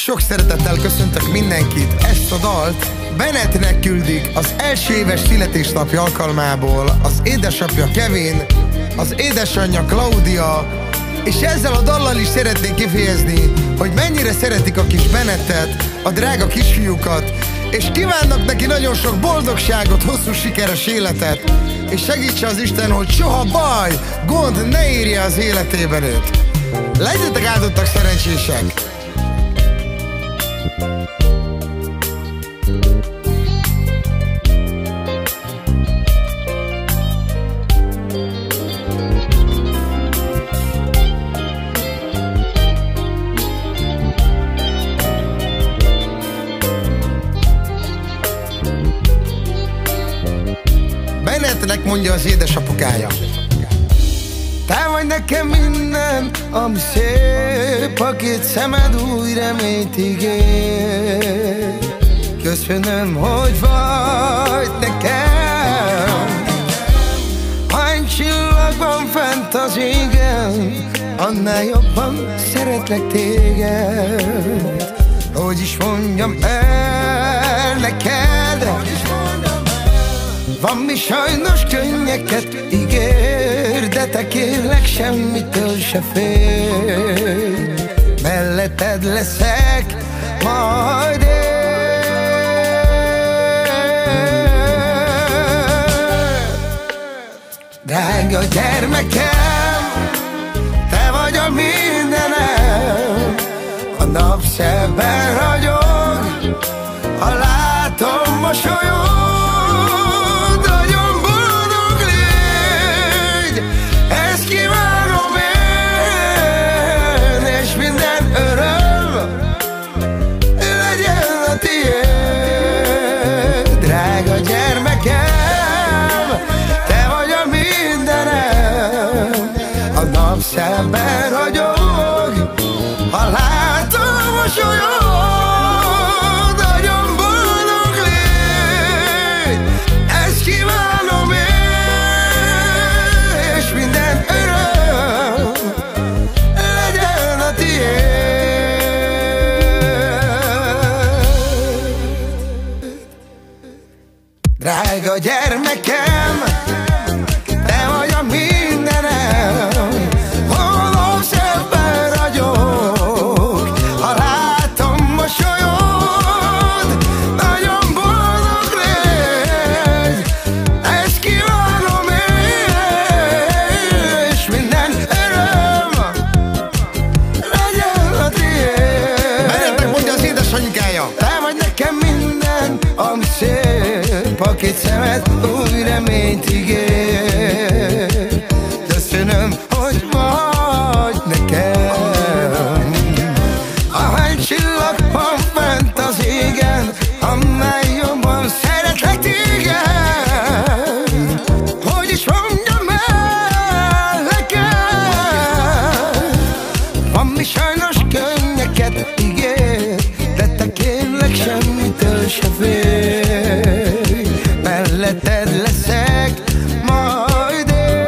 Sok szeretettel köszöntök mindenkit. Ezt a dalt Bennettnek küldik az első éves születésnapja alkalmából az édesapja Kevin, az édesanyja Claudia, és ezzel a dallal is szeretnék kifejezni, hogy mennyire szeretik a kis Bennettet, a drága kisfiúkat, és kívánnak neki nagyon sok boldogságot, hosszú sikeres életet, és segítse az Isten, hogy soha baj, gond ne érje az életében őt. Legyetek áldottak, szerencsések! Bennettnek mondja az édesapukája: te vagy nekem minden, ami szép, a két szemed új reményt ígér. Köszönöm, hogy vagy nekem. Hány csillag van fent az égen, annál jobban szeretlek téged. Hogy is mondjam el neked, van, mi sajnos könnyeket ígér, de te kérlek, semmitől se fél. Melletted leszek majd én. Drága gyermekem, te vagy a mindenem. A nap szebben ragyog, ha látom mosolyog. Szemben ragyog, ha látom mosolyog. Nagyon boldog légy, ezt kívánom én, és minden öröm legyen a tiéd. Drága gyermekem, te vagy a mindenem. Te vagy nekem minden, ami szép, a két szemed új reményt ígér. Köszönöm, hogy vagy nekem. Ahány csillag van fent az égen, annál jobban szeretlek téged. Hogy is mondjam el neked, van, mi sajnos könnyeket ígér, semmitől se fél. Melletted leszek majd én.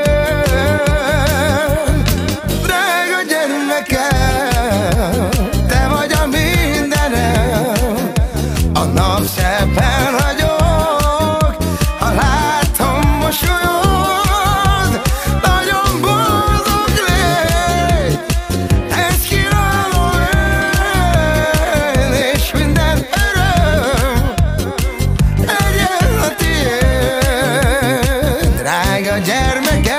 Drága gyermekem, te vagy a mindenem. A nap szebben ragyog, ha látom mosolyod. Nagyon boldog légy, ezt kívánom én, és minden drága gyermekem.